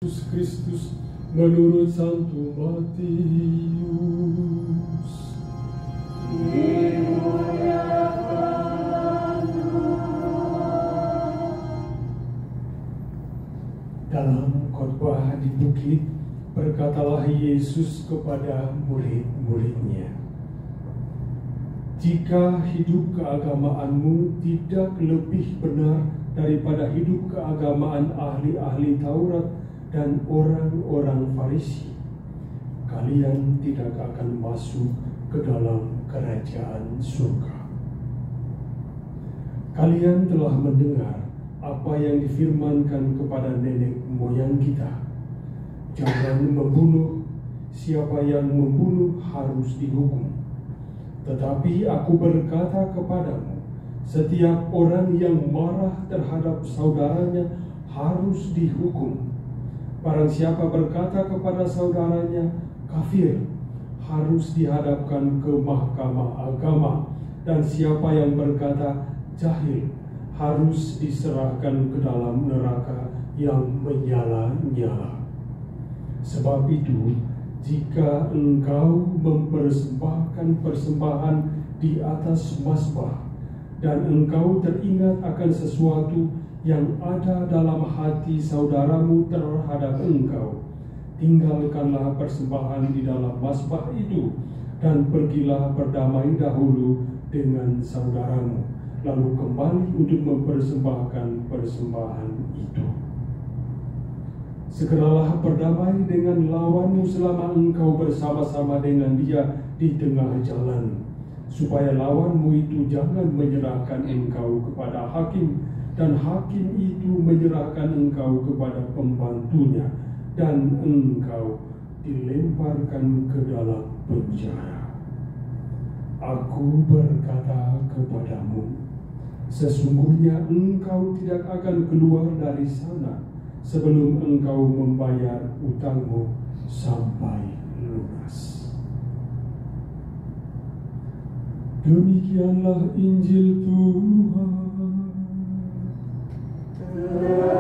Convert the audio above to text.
Yesus Kristus menurut Santo Matius. Dalam khotbah di bukit, berkatalah Yesus kepada murid-muridnya, "Jika hidup keagamaanmu tidak lebih benar daripada hidup keagamaan ahli-ahli Taurat dan orang-orang Farisi, kalian tidak akan masuk ke dalam kerajaan surga. Kalian telah mendengar apa yang difirmankan kepada nenek moyang kita, jangan membunuh, siapa yang membunuh harus dihukum. Tetapi aku berkata kepadamu, setiap orang yang marah terhadap saudaranya harus dihukum. Barang siapa berkata kepada saudaranya kafir, harus dihadapkan ke mahkamah agama, dan siapa yang berkata jahil harus diserahkan ke dalam neraka yang menyala-nyala. Sebab itu, jika engkau mempersembahkan persembahan di atas mazbah, dan engkau teringat akan sesuatu yang ada dalam hati saudaramu terhadap engkau, tinggalkanlah persembahan di dalam mazbah itu, dan pergilah berdamai dahulu dengan saudaramu, lalu kembali untuk mempersembahkan persembahan itu. Segeralah berdamai dengan lawanmu selama engkau bersama-sama dengan dia di tengah jalan, supaya lawanmu itu jangan menyerahkan engkau kepada hakim, dan hakim itu menyerahkan engkau kepada pembantunya, dan engkau dilemparkan ke dalam penjara. Aku berkata kepadamu, sesungguhnya engkau tidak akan keluar dari sana sebelum engkau membayar utangmu sampai lunas." Demikianlah Injil Tuhan.